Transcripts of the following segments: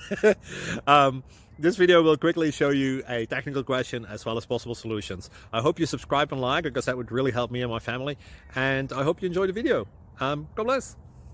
This video will quickly show you a technical question as well as possible solutions. I hope you subscribe and like, because that would really help me and my family. And I hope you enjoy the video. God bless.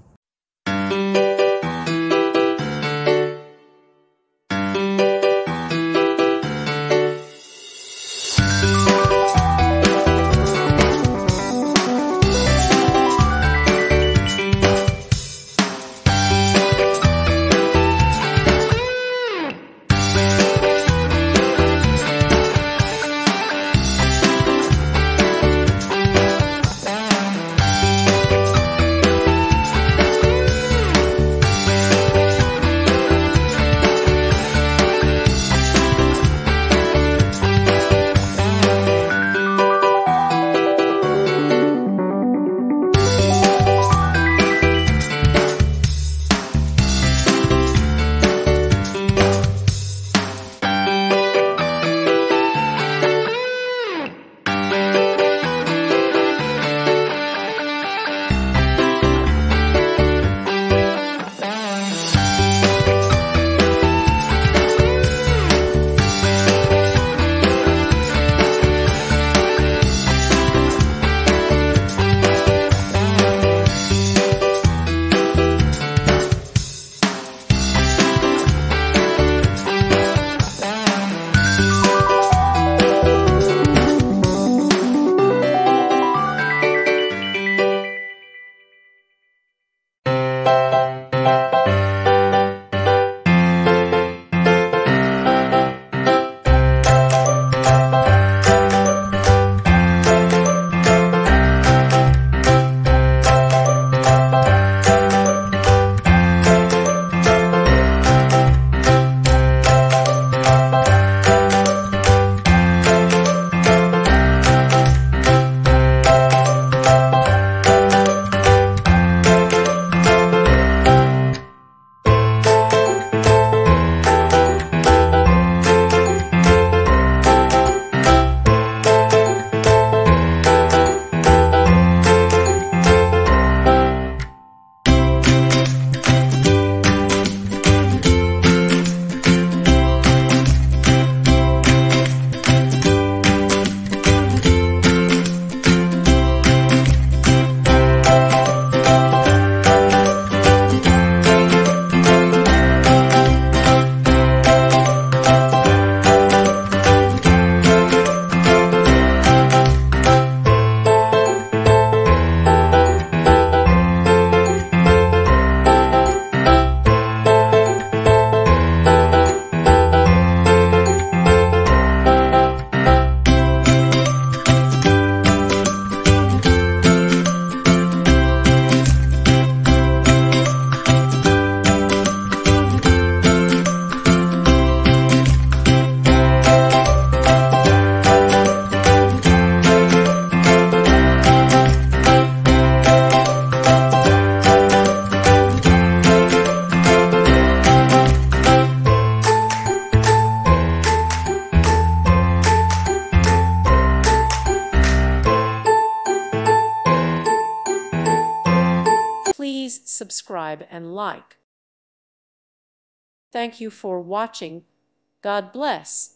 Please subscribe and like. Thank you for watching. God bless.